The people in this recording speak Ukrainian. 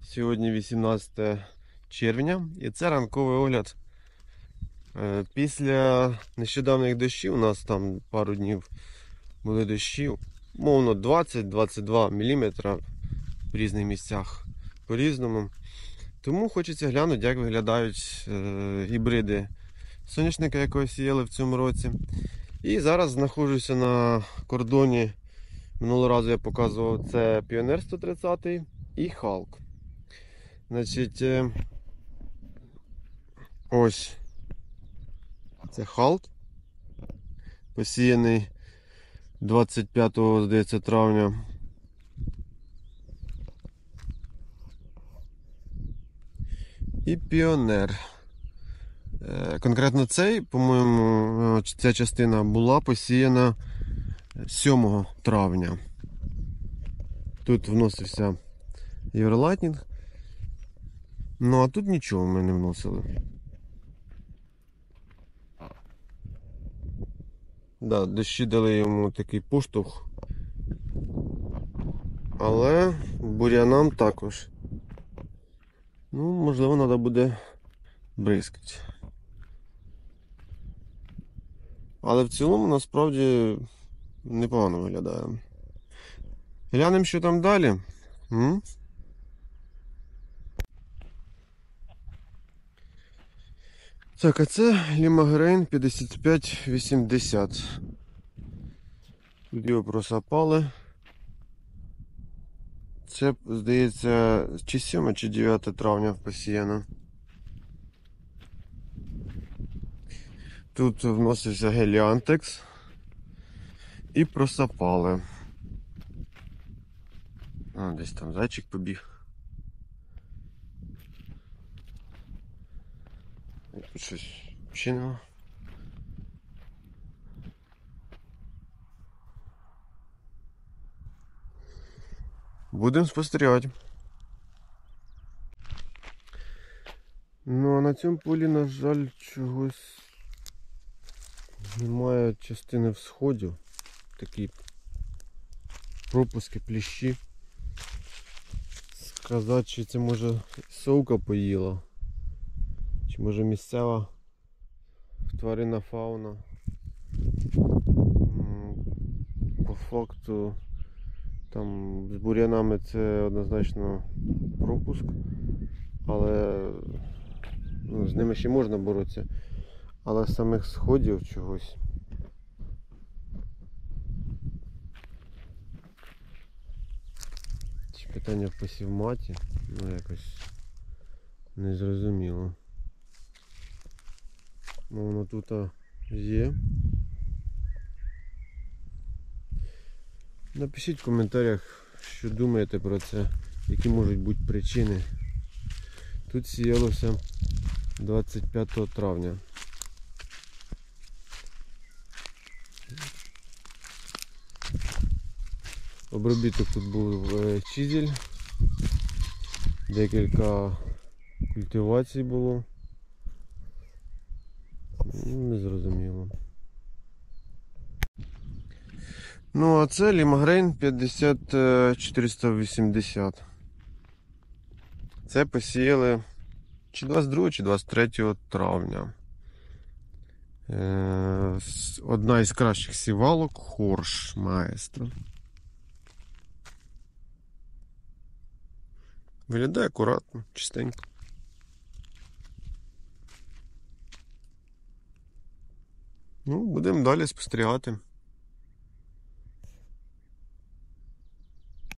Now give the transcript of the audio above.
Сьогодні 18 червня і це ранковий огляд. Після нещодавних дощів, у нас там пару днів були дощі, мовно 20-22 мм в різних місцях по-різному. Тому хочеться глянути, як виглядають гібриди соняшника, якого сіяли в цьому році. І зараз знаходжуся на кордоні. Минулого разу я показував, це Піонер 130 і Халк. Значить, ось це Халк, посіяний 25, здається, травня. І Піонер. Конкретно цей, по-моєму, ця частина була посіяна 7 травня. Тут вносився Євролайтнінг. Ну, а тут нічого ми не вносили. Да, дощі дали йому такий поштовх. Але бур'янам також. Ну, можливо, треба буде бризкати. Але в цілому, насправді, непогано виглядає. Глянемо, що там далі. Так, а це Лімагрейн 5580. Тут його просапали. Це, здається, чи 7, чи 9 травня посіяно. Тут вносився Геліантекс і просапали. А, десь там зайчик побіг. Тут щось чинило. Будемо спостерігати. Ну а на цьому полі, на жаль, чогось немає частини всходів. Такі пропуски, пліщі. Сказати, чи це може совка поїла, чи може місцева тваринна фауна. По факту там з бур'янами це однозначно пропуск, але з ними ще можна боротися, але самих сходів чогось. Чи питання в посівматі, ну якось незрозуміло. Ну воно тут є. Напишіть в коментарях, що думаєте про це, які можуть бути причини. Тут сіялося 25 травня. Обробіток тут був чизель, декілька культивацій було. Незрозуміло. Ну а це Лімагрейн 50480. Це посіяли чи 22, чи 23 травня. Одна із кращих сівалок Хорш Маестро. Виглядає акуратно, чистенько. Ну, будемо далі спостерігати.